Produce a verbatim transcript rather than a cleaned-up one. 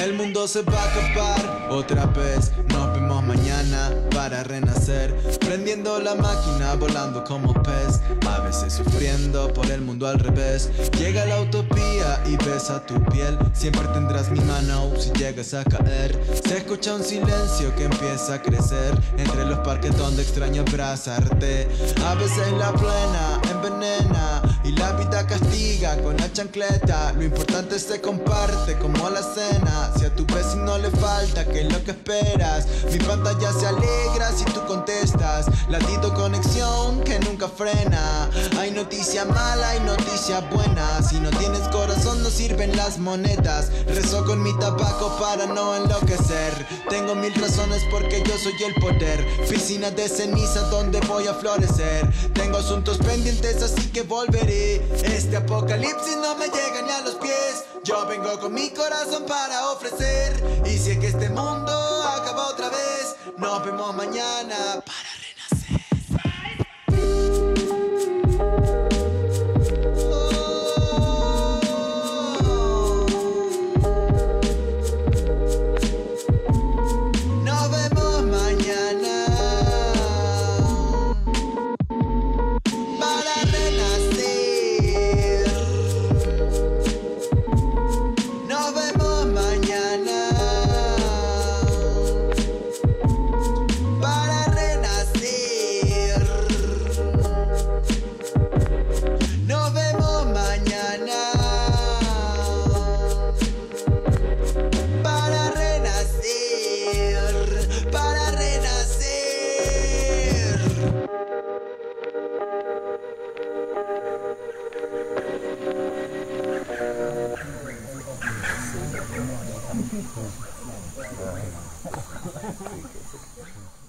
El mundo se va a acabar otra vez. Nos vemos mañana para renacer, prendiendo la máquina, volando como pez, a veces sufriendo por el mundo al revés. Llega la utopía y besa tu piel, siempre tendrás mi mano si llegas a caer. Se escucha un silencio que empieza a crecer entre los parques donde extraño abrazarte. A veces la plena envenena y la vida castiga con la chancleta. Lo importante se comparte como la cena. Si a tu vecino le falta, ¿qué es lo que esperas? Mi pantalla se alegra si tú contestas. Latido conexión que nunca frena. Hay noticia mala, hay noticia buena. Si no tienes corazón no sirven las monedas. Rezo con mi tabaco para no enloquecer. Tengo mil razones porque yo soy el poder. Piscina de ceniza donde voy a florecer. Tengo asuntos pendientes así que volveré. Este apocalipsis no me llega ni a los pies. Yo vengo con mi corazón para ofrecer. Y si es que este mundo acaba otra vez, nos vemos mañana para renacer. Nos vemos mañana para renacer. Nos vemos mañana para renacer. Nos vemos mañana para renacer, para renacer. Thank you.